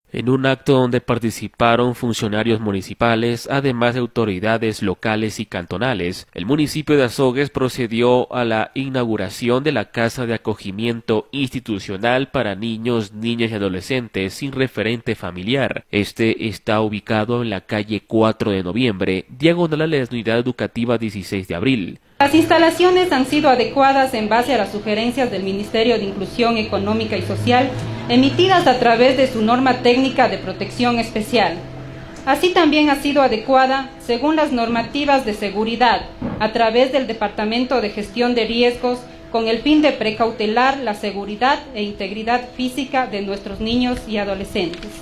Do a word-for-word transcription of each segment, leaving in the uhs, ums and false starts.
En un acto donde participaron funcionarios municipales, además de autoridades locales y cantonales, el municipio de Azogues procedió a la inauguración de la Casa de Acogimiento Institucional para Niños, Niñas y Adolescentes sin referente familiar. Este está ubicado en la calle cuatro de noviembre, diagonal a la Unidad Educativa dieciséis de abril. Las instalaciones han sido adecuadas en base a las sugerencias del Ministerio de Inclusión Económica y Social, emitidas a través de su norma técnica de protección especial. Así también ha sido adecuada según las normativas de seguridad, a través del Departamento de Gestión de Riesgos, con el fin de precautelar la seguridad e integridad física de nuestros niños y adolescentes.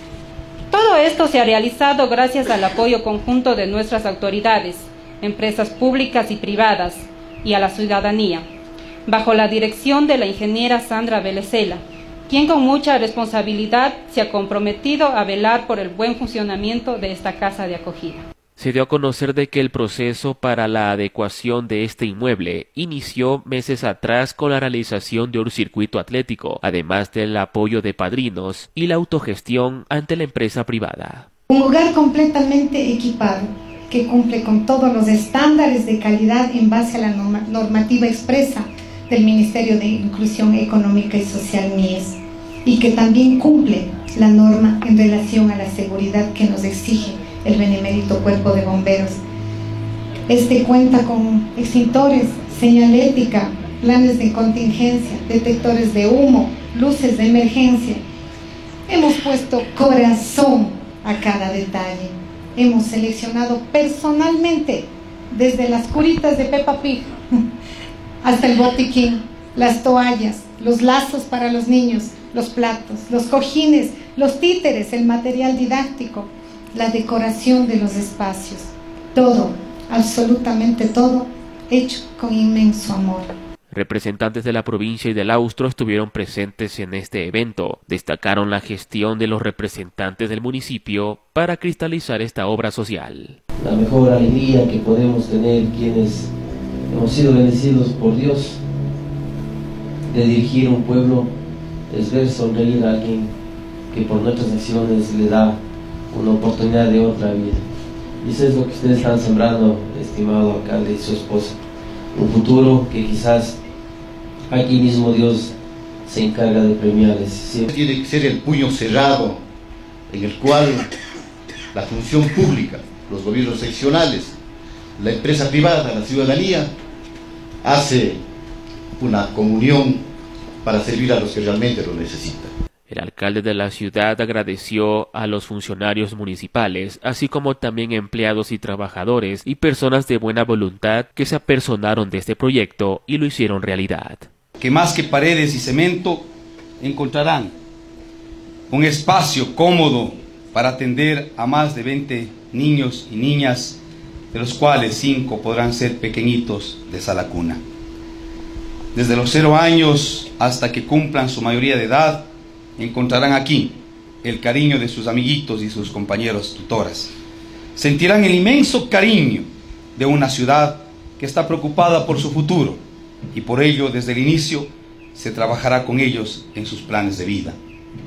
Todo esto se ha realizado gracias al apoyo conjunto de nuestras autoridades, empresas públicas y privadas, y a la ciudadanía, bajo la dirección de la ingeniera Sandra Belecela, quien con mucha responsabilidad se ha comprometido a velar por el buen funcionamiento de esta casa de acogida. Se dio a conocer de que el proceso para la adecuación de este inmueble inició meses atrás con la realización de un circuito atlético, además del apoyo de padrinos y la autogestión ante la empresa privada. Un lugar completamente equipado, que cumple con todos los estándares de calidad en base a la normativa expresa del Ministerio de Inclusión Económica y Social M I E S, y que también cumple la norma en relación a la seguridad que nos exige el benemérito Cuerpo de Bomberos. Este cuenta con extintores, señalética, planes de contingencia, detectores de humo, luces de emergencia. Hemos puesto corazón a cada detalle. Hemos seleccionado personalmente, desde las curitas de Peppa Pig hasta el botiquín, las toallas, los lazos para los niños, los platos, los cojines, los títeres, el material didáctico, la decoración de los espacios. Todo, absolutamente todo, hecho con inmenso amor. Representantes de la provincia y del Austro estuvieron presentes en este evento. Destacaron la gestión de los representantes del municipio para cristalizar esta obra social. La mejor alegría que podemos tener quienes hemos sido bendecidos por Dios de dirigir un pueblo es ver sonreír a alguien que por nuestras acciones le da una oportunidad de otra vida. Y eso es lo que ustedes están sembrando, estimado alcalde y su esposa. Un futuro que quizás aquí mismo Dios se encarga de premiarles. ¿Sí? Tiene que ser el puño cerrado en el cual la función pública, los gobiernos seccionales, la empresa privada, la ciudadanía, hace una comunión para servir a los que realmente lo necesitan. El alcalde de la ciudad agradeció a los funcionarios municipales, así como también empleados y trabajadores y personas de buena voluntad que se apersonaron de este proyecto y lo hicieron realidad. Que más que paredes y cemento, encontrarán un espacio cómodo para atender a más de veinte niños y niñas, de los cuales cinco podrán ser pequeñitos de sala cuna. Desde los cero años hasta que cumplan su mayoría de edad, encontrarán aquí el cariño de sus amiguitos y sus compañeros tutoras. Sentirán el inmenso cariño de una ciudad que está preocupada por su futuro, y por ello desde el inicio se trabajará con ellos en sus planes de vida.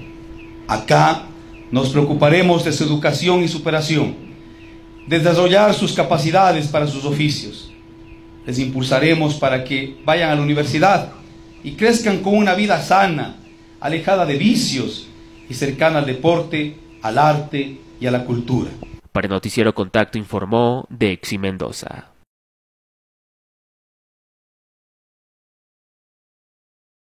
Acá nos preocuparemos de su educación y superación, de desarrollar sus capacidades para sus oficios. Les impulsaremos para que vayan a la universidad y crezcan con una vida sana, alejada de vicios y cercana al deporte, al arte y a la cultura. Para el Noticiero Contacto informó Dexy Mendoza.